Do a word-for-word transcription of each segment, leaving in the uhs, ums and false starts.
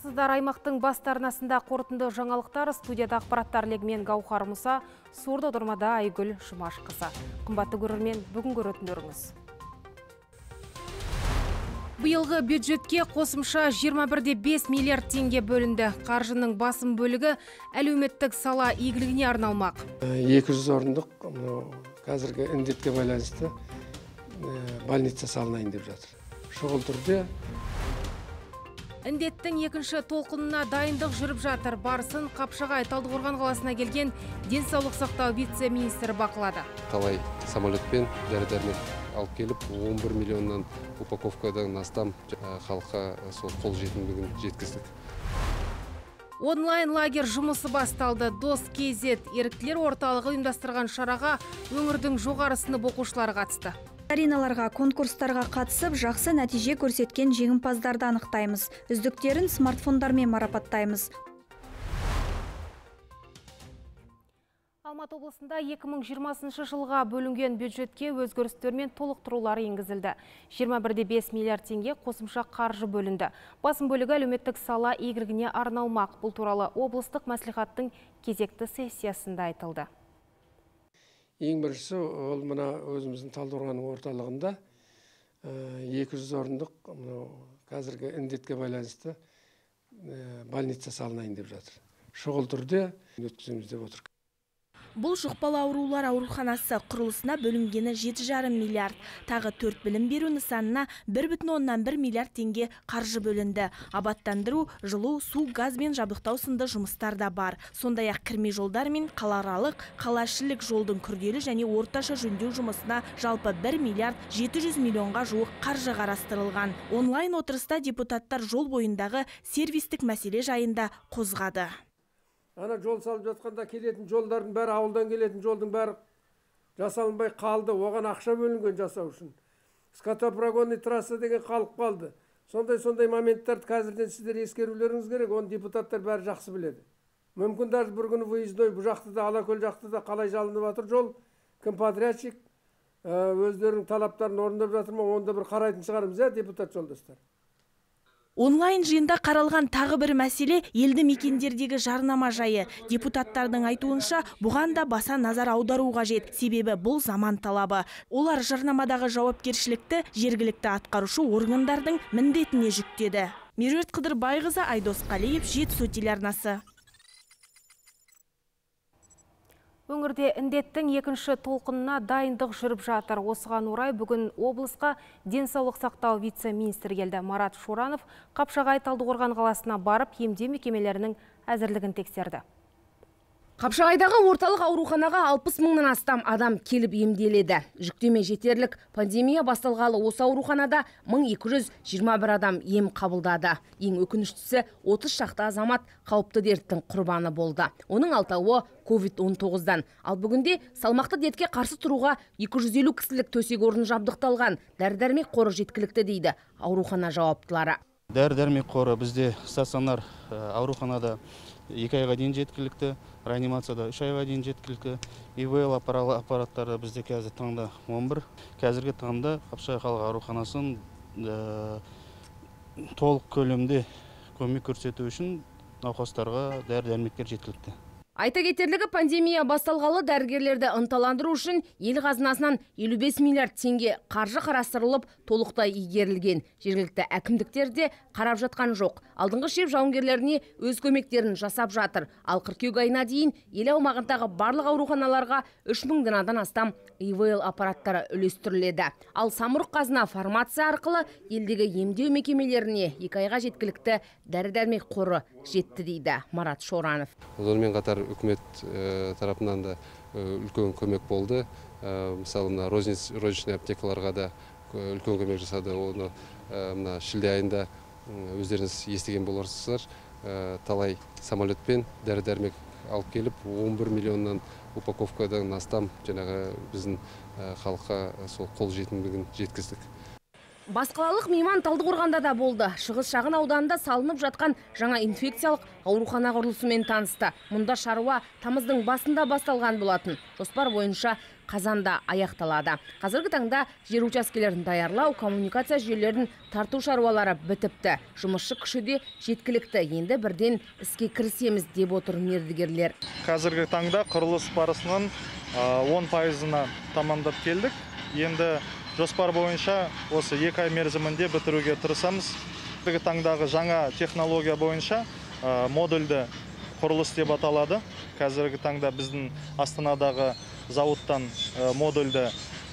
Амансыздар, аймақтың бастарнасында қорытынды жаңалықтар, студияда ақпараттар легімен Гаухар Мұса, сорды отырмада Айгүл Жұмашқызы. Қымбатты көрермен, бүгін көретіндеріңіз. Биылғы бюджетке қосымша жиырма бір де бес миллиард теңге бөлінді. Қаржының басым бөлігі әлеуметтік сала игілігіне арналмақ. екі жүз орындық қазіргі індетке байланысты больница салынайын деп жатыр. Шұғыл түрде Індеттің екінші толқынына дайындық жүріп жатыр. Барысын Қапшағай Талдықорған қаласына келген денсаулық сақтау вице-министрі бақылады. Талай самолетпен дәрі-дәрмек алып келіп, он бір миллионнан упаковкадан астам халыққа сол қол жетімдігін жеткіздік. Онлайн лагер жұмысы басталды. Дос кей зет еріктілер орталығы ұйымдастырған шараға өңірдің жоғары сынып оқушылары қатысты. Ареналарға, конкурстарға қатысып, жақсы нәтиже көрсеткен жеңімпаздарды анықтаймыз. Үздіктерін смартфондармен марапаттаймыз. Алматы облысында екі мың жиырмасыншы жылға бөлінген бюджетке өзгерістер мен толықтырулар енгізілді. жиырма бір де бес миллиард теңге қосымша қаржы бөлінді. Басым бөлігі әлеуметтік сала игілігіне арналмақ. Бұл туралы облыстық мәслихаттың кезекті сессиясында айтылды. Ең біріншісі, ол мына өзіміздің Талдықорғанның орталығында екі жүз орындық қазіргі індетке байланысты больница салынайын деп жатыр. Шұғыл түрде өткіземіз деп отыр. Бұл жұқпалы аурулар ауруханасы құрылысына бөлінгені жеті жарым миллиард. Тағы төрт білім беру нысанына бір бүтін оннан бір миллиард теңге қаржы бөлінді. Абаттандыру, жылу, су, газбен жабдықтау сынды жұмыстар да бар. Сондай-ақ кірме жолдар мен қалааралық, қалашілік жолдың күрделі және орташа жөндеу жұмысына жалпы бір миллиард жеті жүз миллионға жуық қаржы қарастырылған. Онлайн отырыста депутаттар жол бойындағы сервистік мәселе жайында қозғады. Ана жол салып жатқанда келетін жолдардың бәрі, ауылдан келетін жолдың бәрі жасалынбай қалды. Оған ақша бөлінген жасау үшін. Скотопрогонный трасса деген қалып қалды. Сондай-сондай моменттарды қазірден сіздер ескерулеріңіз керек. Оны депутаттар бәрі жақсы біледі. Мүмкін даже бір күні выездной бұл жақты да, Алакөл жақты да қалай жалынып жатыр жол. Кім подрядчик өздерінің талаптарын орындап жатыр ма, онда бір қарайтын шығарымыз, ә, депутат жолдастар. Онлайн жиында қаралған тағы бір мәселе елді мекендердегі жарнама жайы. Депутаттардың айтуынша бұған да баса назар аудару қажет. Себебі бұл заман талабы. Олар жарнамадағы жауапкершілікті жергілікті атқарушы органдардың міндетіне жүктеді. Меруерт Қыдырбайқызы, Айдос Қалиев, Жетісу телеарнасы. Өңірде індеттің екінші толқынына дайындық жүріп жатыр. Осыған орай бүгін облысқа денсаулық сақтау вице-министрі келді. Марат Шоранов Қапшағай Талдықорған қаласына барып, емдеу мекемелерінің әзірлігін тексерді. Қапшағайдағы орталық ауруханаға алпыс мыңнан астам адам келіп емделеді. Жүктеме жетерлік. Пандемия басталғалы осы ауруханада мың екі жүз жиырма бір адам ем қабылдады. Ең өкініштісі отыз шақты азамат қауіпті дерттің құрбаны болды. Оның алтауы ковид он тоғыздан. Ал бүгінде салмақты дертке қарсы тұруға екі жүз елу кісілік төсек орын жабдықталған. Дәрі-дәрмек қоры жеткілікті дейді аурухана жауаптылары. Дәрі-дәрмек қоры бізде стационар ауруханада екі айға дейін жеткілікті, реанимацияда үш айға дейін жеткілікті. и вэ эл аппараттары бізде қазір таңда он бір. Қазіргі таңда Қапшағай халық ауруханасын толық көлемде көмек көрсету үшін науқастарға дәрі-дәрмектер жеткілікті. Айта кетерлігі, пандемия басталғалы дәрігерлерді ынталандыру үшін ел қазынасынан елу бес миллиард теңге қаржы қарастырылып, толықтай игерілген. Жергілікті әкімдіктерде қарап жатқан жоқ. Алдыңғы шеп жауынгерлеріне өз көмектерін жасап жатыр. Ал қыркүйек айына дейін ел аумағындағы барлық ауруханаларға үш мыңнан астам и вэ эл аппараттары үлестіріледі. Ал самұрық қазына фармация арқылы елдегі емдеу мекемелеріне екі айға жеткілікті дәрі-дәрмек қоры жетті дейді Марат Шоранов. Сонымен қатар үкімет тарапынан да үлкен көмек болды. Мысалы, розничный аптекаларға да үлкен көмек жасады. Оны мына шілде айында өздеріңіз естіген боларсыздар. Талай самолетпен дәрі-дәрмек алып келіп, он бір миллионнан упаковкадан астам жаңағы біздің халыққа сол қол жетімдігін жеткіздік. Басқалалық мейман Талдықорғанда да болды. Шығыс шағын ауданында салынып жатқан жаңа инфекциялық аурухана құрылысымен танысты. Мұнда шаруа тамыздың басында басталған болатын. Жоспар бойынша қазанда аяқталады. Қазіргі таңда жер учаскелерін даярлау, коммуникация жүйелерін тарту шаруалары бітіпті. Жұмысшы күші де жеткілікті. Енді бірден іске кірісеміз деп отыр мердігерлер. Қазіргі таңда құрылыс барысынан он пайызына тамамдап келдік. Енді жоспар бойынша осы екі ай мерзімінде бітіруге тырысамыз. Қазіргі таңдағы жаңа технология бойынша модульді құрылыс деп аталады. Қазіргі таңда біздің Астанадағы зауыттан модульді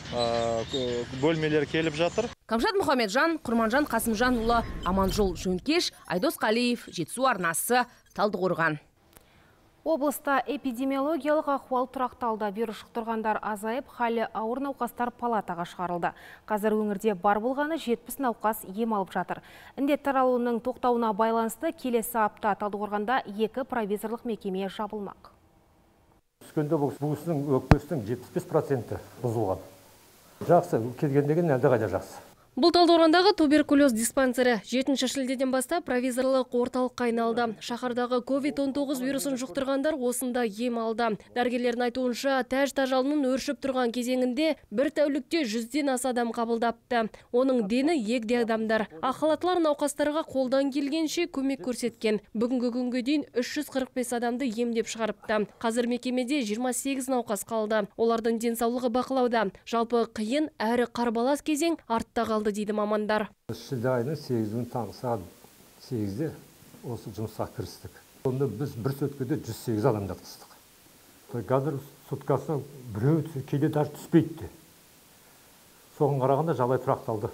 бөлмелер келіп жатыр. Камшат Мұхамеджан, Құрманжан Қасымжанұлы, Аманжол Жөнкеш, Айдос Қалиев, Жетісу арнасы, Талдықорған. Облыста эпидемиологиялық ахуал тұрақталды. Вирус жұқтырғандар азайып, халі ауыр науқастар палатаға шығарылды. Қазір өңірде бар болғаны жетпіс науқас ем алып жатыр. Індет таралуының тоқтауына байланысты келесі апта Талдықорғанда екі провизорлық мекеме жабылмақ. Түскенде бұл кісінің өкпесінің жетпіс бес проценті бұзылған. Жақсы, келгендеген әлде қайда жақсы. Бұл Талдықорғандағы туберкулез диспансері жетінші шілдеден бастап провизорлық орталыққа айналды. Шаһардағы ковид он тоғыз вирусын жұқтырғандар осында ем алды. Дәрігерлердің айтуынша, тәж тажалының өршіп тұрған кезеңінде бір тәулікте жүзден аса адам қабылдапты. Оның дені егде адамдар. Ақ халаттылар науқастарға қолдан келгенше көмек көрсеткен. Бүгінгі күнге дейін үш жүз қырық бес адамды емдеп шығарыпты. Қазір мекемеде жиырма сегіз науқас қалды. Олардың денсаулығы бақылауда. Жалпы қиын әрі қарбалас кезең артта қалды дейді мамандар. Шілде айының сегізі таңғы сағат сегізде осы жұмысқа кірістік. Онда біз бір суткада жүз сегіз адамды қыстық. Қазір суткасына біреу кейде даже түспейді. Соған қарағанда жағдай тұрақталды.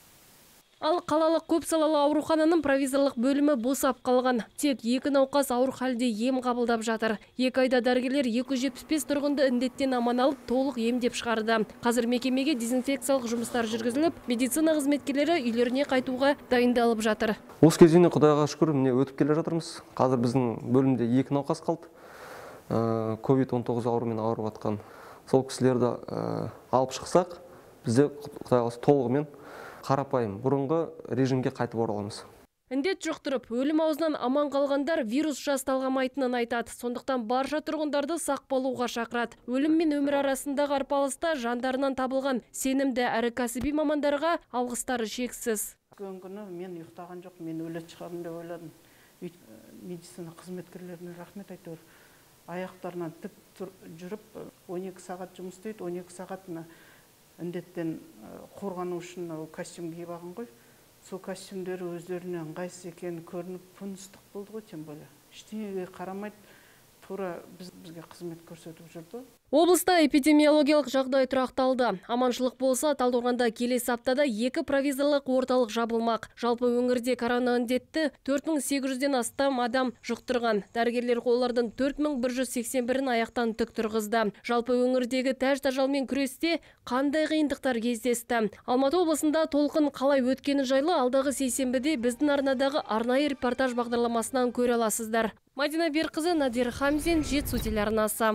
Ал қалалық көпсалалы аурухананың провизорлық бөлімі босап қалған. Тек екі науқас ауыр халде ем қабылдап жатыр. Екі айда дәрігерлер екі жүз жетпіс бес тұрғынды індеттен аман алып, толық емдеп шығарды. Қазір мекемеге дезинфекциялық жұмыстар жүргізіліп, медицина қызметкерлері үйлеріне қайтуға дайындалып жатыр. Осы кезеңде Құдайға шүкір, міне өтіп келе жатырмыз. Қазір біздің бөлімде екі науқас қалды. ковид он тоғыз ауруымен ауырып жатқан. Сол кісілерді алып шықсақ, бізде Құдайға толығымен қарапайым бұрынғы режимге қайтып ораламыз. Індет жұқтырып, өлім аузынан аман қалғандар вирус жас талғамайтынын айтады. Сондықтан барша тұрғындарды сақ болуға шақырады. Өлім мен өмір арасындағы арпалыста жандарынан табылған сенімді әрі кәсіби мамандарға алғыстары шексіз. Күні мен ұйықтаған жоқ, мен өлет шығамын деп ойладым. Медицина қызметкерлеріне рахмет айтыр. Аяқтарынан тік жүріп он екі сағат жұмыс істейді, он екі сағатына індеттен қорғану үшін костюм киіп алған ғой. Сол костюмдері өздеріне ыңғайсыз екені көрініп, күн ыстық болды ғой, тем более. Ештеңеге қарамайды, тура бізге қызмет көрсетіп жүрді. Облыста эпидемиологиялық жағдай тұрақталды. Аманшылық болса, Талдықорғанда келесі аптада екі провизорлық орталық жабылмақ. Жалпы өңірде корона індетті төрт мың сегіз жүзден астам адам жұқтырған. Дәрігерлер олардың төрт мың бір жүз сексен бірін аяқтан тік тұрғызды. Жалпы өңірдегі тәж тажалмен күресте қандай қиындықтар кездесті? Алматы облысында толқын қалай өткені жайлы алдағы сейсенбіде біздің арнадағы арнайы репортаж бағдарламасынан көре аласыздар. Мадина Берқызы, Надир Хамзин, Жетісу телеарнасы.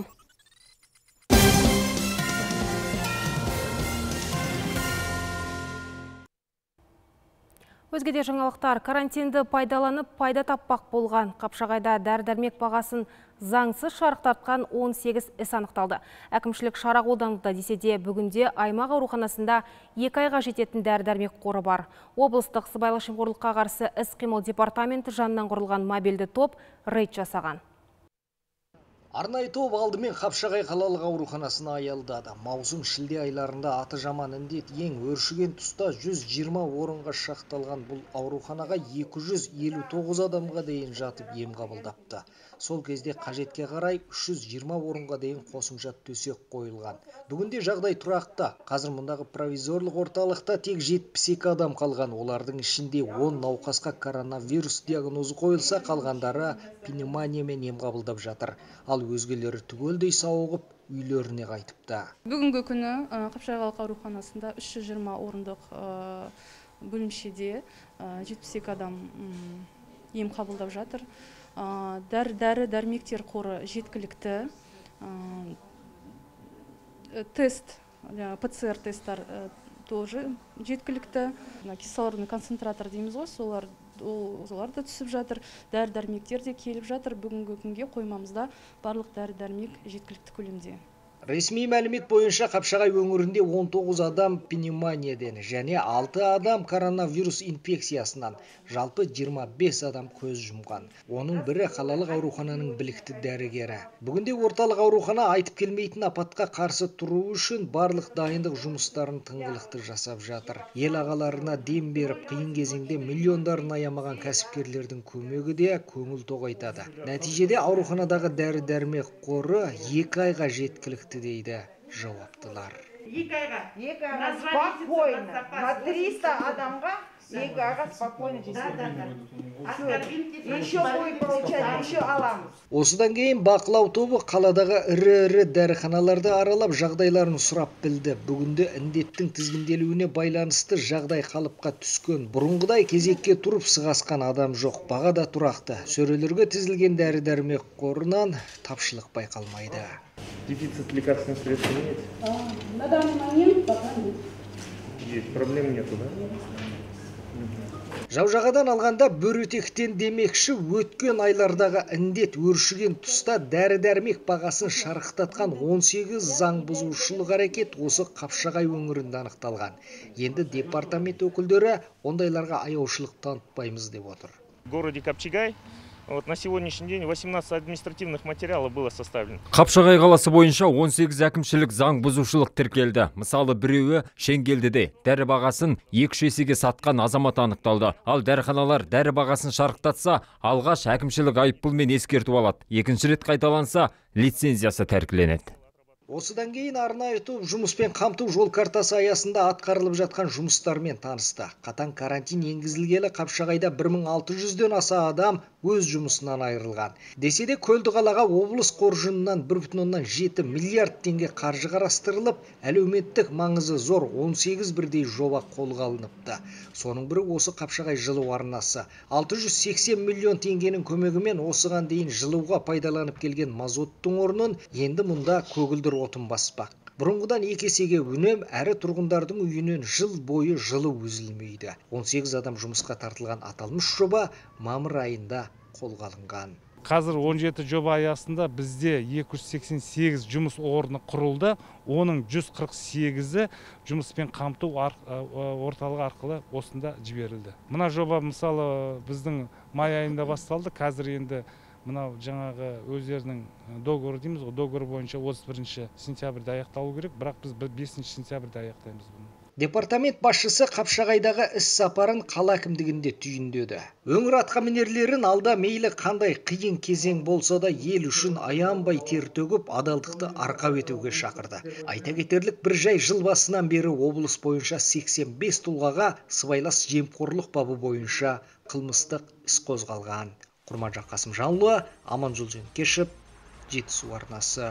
Өзгеде жаңалықтар, карантинді пайдаланып пайда таппақ болған. Қапшағайда дәрі-дәрмек бағасын заңсыз шарықтатқан он сегіз іс анықталды. Әкімшілік шара қолданылды десе де, бүгінде аймақ ауруханасында екі айға жететін дәрі-дәрмек қоры бар. Облыстық сыбайлас жемқорлыққа қарсы іс-қимыл департаменті жанынан құрылған мобильді топ рейд жасаған. Арнайы топ алдымен Қапшағай қалалық ауруханасына аялдады. Маусым шілде айларында аты жаман індет ең өршіген тұста жүз жиырма орынға шақталған бұл ауруханаға екі жүз елу тоғыз адамға дейін жатып ем қабылдапты. Сол кезде қажетке қарай үш жүз жиырма орынға дейін қосымша төсек қойылған. Бүгінде жағдай тұрақты. Қазір мұндағы провизорлық орталықта тек жетпіс екі адам қалған. Олардың ішінде он науқасқа коронавирус диагнозы қойылса, қалғандары пневмониямен ем қабылдап жатыр. Ал өзгелері түгелдей сауығып, үйлеріне қайтыпты. Бүгінгі күні Қапшағай қалалық ауруханасында үш жүз жиырма орындық бөлімшеде жетпіс екі адам ем қабылдап жатыр. Дәрі дәрмектер қоры жеткілікті. Тест, ПЦР тесттар тоже жеткілікті. Кислородный концентратор дейміз ғой, солар олар да түсіп жатыр. Дәрі-дәрмектер де келіп жатыр. Бүгінгі күнге қоймамызда барлық дәрі-дәрмек жеткілікті көлемде. Ресми мәлімет бойынша Қапшағай өңірінде он тоғыз адам пневмониядан және алты адам коронавирус инфекциясынан, жалпы жиырма бес адам көз жұмған. Оның бірі қалалық аурухананың білікті дәрігері. Бүгінде орталық аурухана айтып келмейтін апатқа қарсы тұру үшін барлық дайындық жұмыстарын тыңғылықты жасап жатыр. Ел ағаларына дем беріп, қиын кезеңде миллиондарын аямаған кәсіпкерлердің көмегі де көңіл тоғайтады. Нәтижеде ауруханадағы дәрі-дәрмек қоры екі айға жеткілікті дейді жауаптылар. Екі айға, екі айға спокойно, на триста адамға екі айға спокойно жеткілікті. Еще будет получать, еще аламыз. Осыдан кейін бақылау тобы қаладағы ірі-ірі дәріханаларды аралап жағдайларын сұрап білді. Бүгінде індеттің тізгінделуіне байланысты жағдай қалыпқа түскен. Бұрынғыдай кезекке тұрып сығасқан адам жоқ. Баға да тұрақты. Сөрелерге тізілген дәрі-дәрмек қорынан тапшылық байқалмайды. Дефицит лекарственных средств нет? А, на данный момент пока нет. Есть, проблем нету, да? Жау-жағадан алғанда бөретектен демекші өткен айлардағы індет өршіген тұста дәрі-дәрмек бағасын шарықтатқан он сегіз заң бұзушылық әрекет осы Қапшағай өңірінде анықталған. Енді департамент өкілдері ондайларға аяушылық танытпаймыз деп отыр. В городе Капчагай вот на сегодняшний день восемнадцать административных материалов было составлено. Қапшағай қаласы бойынша он сегіз әкімшілік заң бұзушылық тіркелді. Мысалы, біреуі Шенгелдіде дәрі бағасын екі есеге сатқан азамат анықталды. Ал дәріханалар дәрі бағасын шарықтатса, алғаш әкімшілік айыппұлмен ескерту алады. Екінші рет қайталанса, лицензиясы тәркіленеді. Осыдан кейін арнайы топ жұмыспен қамту жол картасы аясында атқарылып жатқан жұмыстармен танысты. Қатаң карантин енгізілгелі Қапшағайда бір мың алты жүзден аса адам өз жұмысынан айырылған. Десе де Көлдіқалаға облыс қоржынынан бір бүтін оннан жеті миллиард теңге қаржы қарастырылып, әлеуметтік маңызы зор он сегіз бірдей жоба қолға алыныпты. Соның бірі осы Қапшағай жылу арнасы. алты жүз сексен миллион теңгенің көмегімен осыған дейін жылуға пайдаланып келген мазоттың орнын енді мұнда көгілдір отын баспақ. Бұрынғыдан екі есеге үнем, әрі тұрғындардың үйінен жыл бойы жылу үзілмейді. он сегіз адам жұмысқа тартылған аталмыш жоба мамыр айында қолға алынған. Қазір он жеті жоба аясында бізде екі жүз сексен сегіз жұмыс орны құрылды. Оның жүз қырық сегізі жұмыспен қамту орталығы арқылы осында жіберілді. Мына жоба мысалы біздің май айында басталды. Қазір енді мынау жаңағы өздерінің договоры дейміз ғой, договор бойынша отыз бірінші сентябрьде аяқталу керек, бірақ біз бесінші сентябрьде аяқтаймыз бұны. Департамент басшысы Қапшағайдағы іс сапарын қала әкімдігінде түйіндеді. Өңір атқамінерлерін алда мейлі қандай қиын кезең болса да ел үшін аянбай тер төгіп, адалдықты арқау етуге шақырды. Айта кетерлік, бір жай жыл басынан бері облыс бойынша сексен бес тұлғаға сыбайлас жемқорлық бабы бойынша қылмыстық іс қозғалған. Құрманжан Қасымжанұлы, Аманжол Жеңкешев, Жетісу арнасы.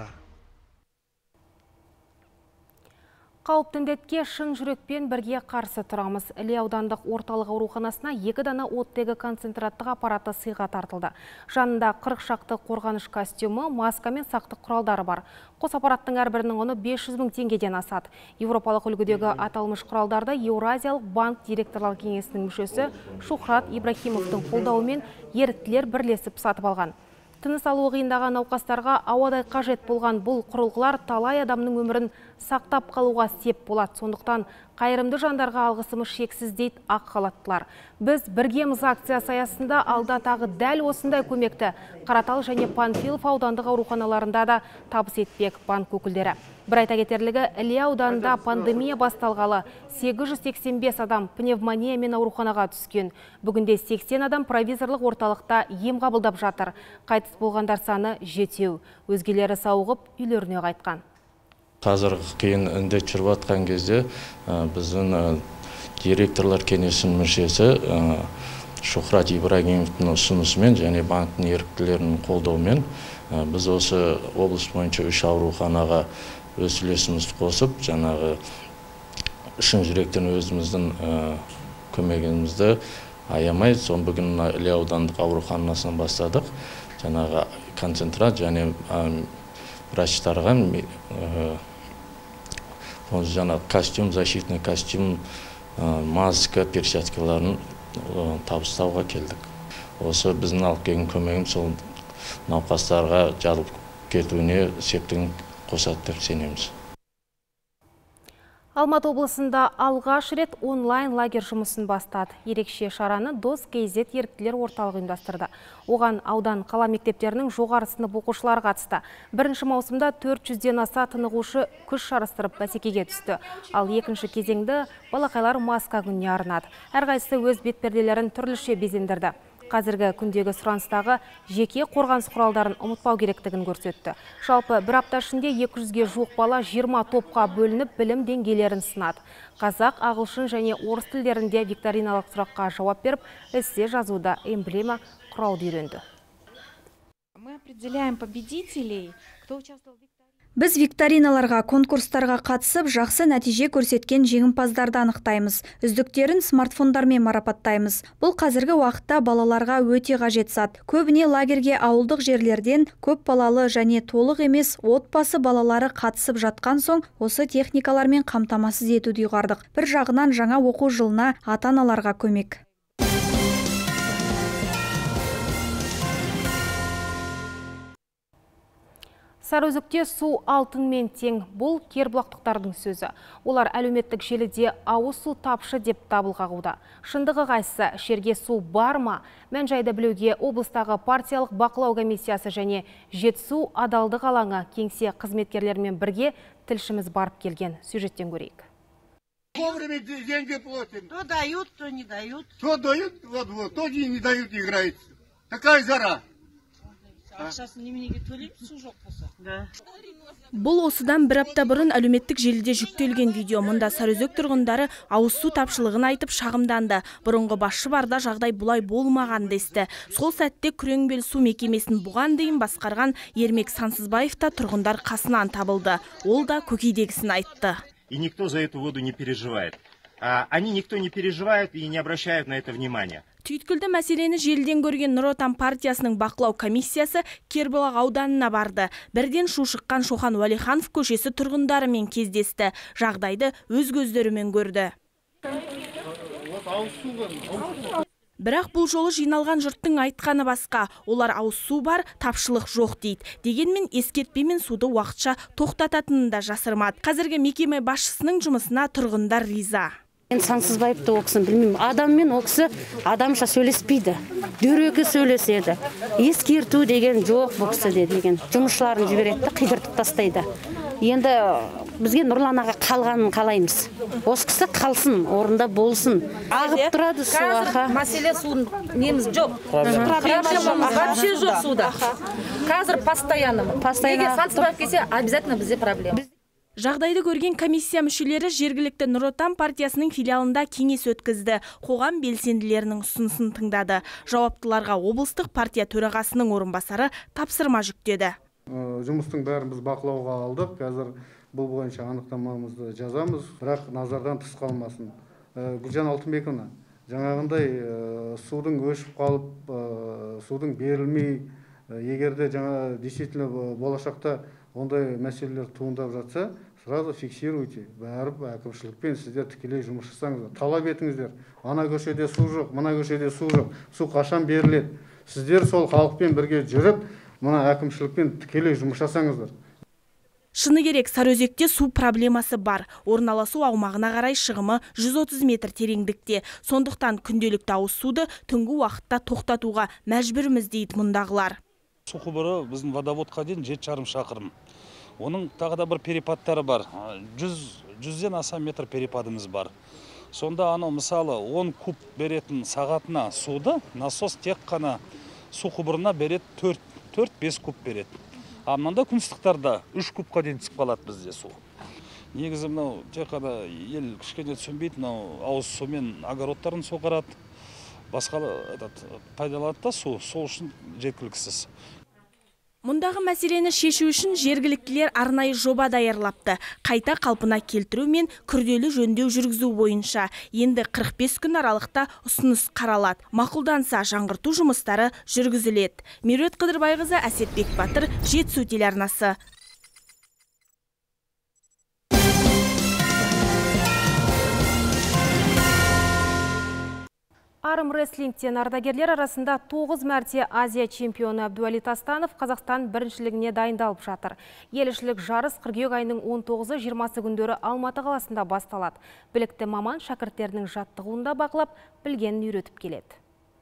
Қауіпті індетке шын жүрекпен бірге қарсы тұрамыз. Іле аудандық орталық ауруханасына екі дана оттегі концентраттық аппараты сыйға тартылды. Жанында қырық шақты қорғаныш костюмы, маска мен сақтық құралдары бар. Қос аппараттың әрбірінің құны бес жүз мың теңгеден асады. Еуропалық үлгідегі аталмыш құралдарды Еуразиялық банк директорлар кеңесінің мүшесі Шухрат Ибрахимовтың қолдауымен еріктілер бірлесіп сатып алған. Тыныс алу қиындаған науқастарға ауадай қажет болған бұл құрылғылар талай адамның өмірін сақтап қалуға сеп болады. Сондықтан қайырымды жандарға алғысымыз шексіз дейді ақ халаттылар. Біз біргеміз акциясы аясында алда тағы дәл осындай көмекті Қаратал және Панфилов аудандық ауруханаларында да табыс етпек банк өкілдері. Бір айта кетерлігі, Іле ауданында пандемия басталғалы сегіз жүз сексен бес адам пневмониямен ауруханаға түскен. Бүгінде сексен адам провизорлық орталықта ем қабылдап жатыр. Қайтыс болғандар саны жетеу. Өзгелері сауығып үйлеріне қайтқан. Қазір қиын індет жүріп жатқан кезде біздің директорлар кеңесінің мүшесі Шухрат Ибрагимовтың ұсынысымен және банктың еріктілерінің қолдауымен біз осы облыс бойынша үш ауруханаға өз үлесімізді қосып, жаңағы шын жүректен өзіміздің көмегімізді аямай, сон бүгін Іле аудандық ауруханасынан бастадық. Жаңағы концентрат және врачтарға жаңағы костюм, защитный костюм, маска, перчаткаларын табыстауға келдік. Осы біздің алып келген көмегім сол науқастарға жалып кетуіне септігін қосады деп сенеміз. Алматы облысында алғаш рет онлайн лагерь жұмысын бастады. Ерекше шараны Дос Кейзет еріктілер орталығы ұйымдастырды. Оған аудан қала мектептерінің жоғары сынып оқушылары қатысты. Бірінші маусымда төрт жүзден аса тынығушы күш жарыстырып бәсекеге түсті. Ал екінші кезеңді балақайлар маска күніне арнады. Әрқайсысы өз бетперделерін түрліше безендірді. Қазіргі күндегі сұраныстағы жеке қорғаныс құралдарын ұмытпау керектігін көрсетті. Жалпы бір апта ішінде екі жүзге жуық бала жиырма топқа бөлініп білім деңгейлерін сынады. Қазақ, ағылшын және орыс тілдерінде викториналық сұраққа жауап беріп, эссе жазуда эмблема құрауды үйренді. Мы определяем победителей, кто участвовал в Біз викториналарға, конкурстарға қатысып, жақсы нәтиже көрсеткен жеңімпаздарды анықтаймыз. Үздіктерін смартфондармен марапаттаймыз. Бұл қазіргі уақытта балаларға өте қажет зат. Көбіне лагерге ауылдық жерлерден көп балалы және толық емес отбасы балалары қатысып жатқан соң, осы техникалармен қамтамасыз етуді ұйғардық. Бір жағынан жаңа оқу жылына ата-аналарға көмек. Сарыөзекте су алтынмен тең. Бұл кербұлақтықтардың сөзі. Олар әлеуметтік желіде ауыз су тапшы деп дабыл қағуда. Шындығы қайсысы, шерге су бар ма? Мән жайды білуге облыстағы партиялық бақылау комиссиясы және Жетісу адалдық алаңы кеңсе қызметкерлерімен бірге тілшіміз барып келген. Сюжеттен көрейік. Вовремя деньги платим. То дают, то не дают. То дают, вот, вот, то не дают, играет. Такая жара. Бұл осыдан бір апта бұрын әлеуметтік желіде жүктелген видео. Мұнда Сарыөзек тұрғындары ауыз су тапшылығын айтып шағымданды. Бұрынғы басшы барда жағдай бұлай болмаған десті. Сол сәтте Күреңбел су мекемесін бұған дейін басқарған Ермек Сансызбаев та тұрғындар қасынан табылды. Ол да көкейдегісін айтты. И никто за эту воду не переживает. А они никто не переживает и не обращают на это внимания. Түйткілді мәселені желден көрген Нұр Отан партиясының бақылау комиссиясы Кербұлақ ауданына барды. Бірден шу шыққан Шохан Уәлиханов көшесі тұрғындарымен кездесті. Жағдайды өз көздерімен көрді. Бірақ бұл жолы жиналған жұрттың айтқаны басқа. Олар ауыз су бар, тапшылық жоқ дейді. Дегенмен ескертпемен суды уақытша тоқтататынын да жасырмады. Қазіргі мекеме басшысының жұмысына тұрғындар риза. Мен Сансызбаевты оқысын білмеймін. Адаммен оқысы адамша сөйлеспейді. Дөрекі сөйлеседі. Ескерту деген жоқ бұл кісіде деген. Жұмысшыларын жібереді, қидыртып тастайды. Енді бізге Нұрлан аға қалғанын қалаймыз. Осы кісі қалсын, орында болсын. Ағып тұрады су. Қазір мәселе суын неміз жоқ. Проблема вообще жоқ суда. Қазір постоянно. Егер Сансызбаев келсе, обязательно бізде проблема. Жағдайды көрген комиссия мүшелері жергілікті Нұр Отан партиясының филиалында кеңес өткізді. Қоғам белсенділерінің ұсынысын тыңдады. Жауаптыларға облыстық партия төрағасының орынбасары тапсырма жүктеді. Жұмыстың бәрін біз бақылауға алдық. Қазір бұл бойынша анықтамамызды жазамыз, бірақ назардан тыс қалмасын. Гүлжан Алтынбекова, жаңағындай судың өшіп қалып, судың берілмей, егерде жаңа действительно болашақта ондай мәселелер туындап жатса, сразу фиксируйте. Бәріп әкімшілікпен сіздер тікелей жұмыс жасаңыздар. Талап етіңіздер. Ана көшеде су жоқ, мына көшеде су жоқ. Су қашан беріледі? Сіздер сол халықпен бірге жүріп, мына әкімшілікпен тікелей жұмыс жасаңыздар. Шыны керек, Сарыөзекте су проблемасы бар. Орналасу аумағына қарай шығымы жүз отыз метр тереңдікте. Сондықтан күнделікті ауыз суды түнгі уақытта тоқтатуға мәжбүрміз дейді мұндағылар. Су құбыры біздің водоводқа дейін жеті жарым шақырым. Оның тағы да бір перепадтары бар. жүзден аса метр перепадымыз бар. Сонда анау мысалы он куб беретін сағатына суды насос тек қана су құбырына береді, төрт бес куб береді. А мында күністіктарда үш кубқа дейін түсіп қалады бізде су. Негізі мынау тек қана ел кішкене түсінбейді, мынау ауыз сумен огородтарын суғарады. Басқа пайдаланады да су, сол үшін жеткіліксіз. Мұндағы мәселені шешу үшін жергіліктілер арнайы жоба даярлапты. Қайта қалпына келтіру мен күрделі жөндеу жүргізу бойынша. Енді қырық бес күн аралықта ұсыныс қаралады. Мақұлданса жаңғырту жұмыстары жүргізіледі. Меруерт Қыдырбайқызы, Әсетбек Батыр, Жетісу телеарнасы. Арым рестлингтен ардагерлер арасында тоғыз мәрте Азия чемпионы Әбдуәли Тастанов Қазақстан біріншілігіне дайындалып жатыр. Елішілік жарыс қыркүйек айының он тоғызы жиырмасы күндері Алматы қаласында басталады. Білікті маман шәкірттерінің жаттығуында бақылап, білгенін үйретіп келеді.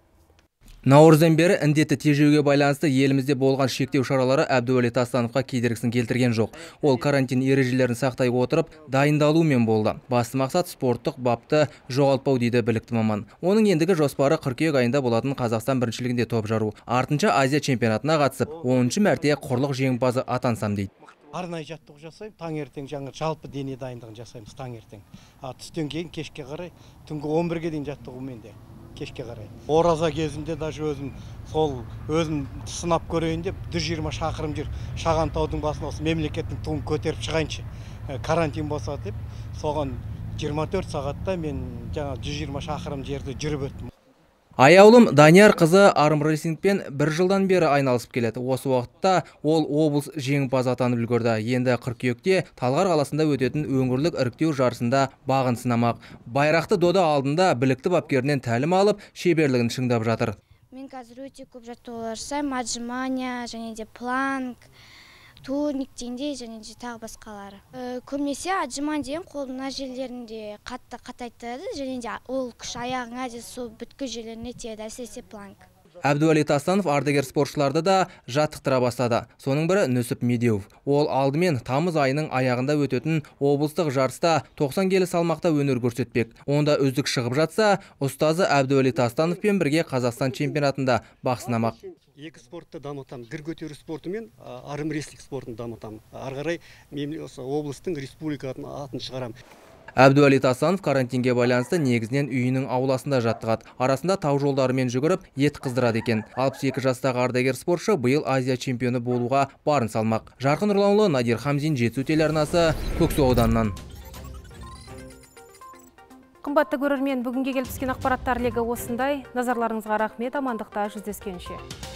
Наурыздан бері індетті тежеуге байланысты елімізде болған шектеу шаралары Әбдуәли Тастановқа кедергісін келтірген жоқ. Ол карантин ережелерін сақтай отырып, дайындалумен болды. Басты мақсат спорттық бапты жоғалтпау дейді білікті маман. Оның ендігі жоспары қыркүйек айында болатын Қазақстан біріншілігінде топ жару. Артынша Азия чемпионатына қатысып, оныншы мәрте құрлық жеңімпазы атансам дейді. Арнайы жаттығу жасаймын, таңертең жаңа жалпы дене дайындығын жасаймыз таңертең. Түстен кейін кешке қарай, түнгі он бірге дейін жаттығумен де. Кешке қарай. Ораза кезінде даже өзім сол өзім сынап көрейін деп жүз жиырма шақырым жүр. Шағантаудың басына осы мемлекеттің туын көтеріп шығайыншы. Карантин болса деп, соған жиырма төрт сағатта мен жаңа жүз жиырма шақырым жерді жүріп өттім. Аяулым Данияр қызы арым рестлингпен бір жылдан бері айналысып келеді. Осы уақытта ол облыс жеңімпазы атанып үлгерді. Енді қыркүйекте Талғар қаласында өтетін өңірлік іріктеу жарысында бағын сынамақ. Байрақты дода алдында білікті бапкерінен тәлім алып, шеберлігін шыңдап жатыр. Мен қазір өте көп жаттығулар жасаймын, отжимания және де планк, турник дегендей және де тағы басқалары. Көбінесе отжимания деген қолдың мына жерлерінде қатты қатайтады және де ол күш аяғыңа де сол бүткіл жерлеріне тиеді, әсіресе планк. Әбдуәли Тастанов ардагер спортшыларды да жаттықтыра бастады. Соның бірі Нүсіп Медеуов. Ол алдымен тамыз айының аяғында өтетін облыстық жарыста тоқсан келі салмақта өнер көрсетпек. Онда үздік шығып жатса, ұстазы Әбдуәли Тастановпен бірге Қазақстан чемпионатында бақ сынамақ. Екі спортты дамытамын. Гір көтеру спорты мен арым рестлинг спортын дамытамын. Ары қарай облыстың республиканың атын шығарамын. Әбдуәли Тастанов карантинге байланысты негізінен үйінің ауласында жаттығады. Арасында тау жолдарымен жүгіріп, ет қыздырады екен. алпыс екі жастағы ардагер спортшы биыл Азия чемпионы болуға барын салмақ. Жарқын Нұрланұлы, Надир Хамзин, Жетісу телеарнасы, Көксу ауданынан. Қымбатты көрермен, бүгінге келіп түскен ақпараттар легі осындай. Назарларыңызға рахмет, амандықта жүздескенше.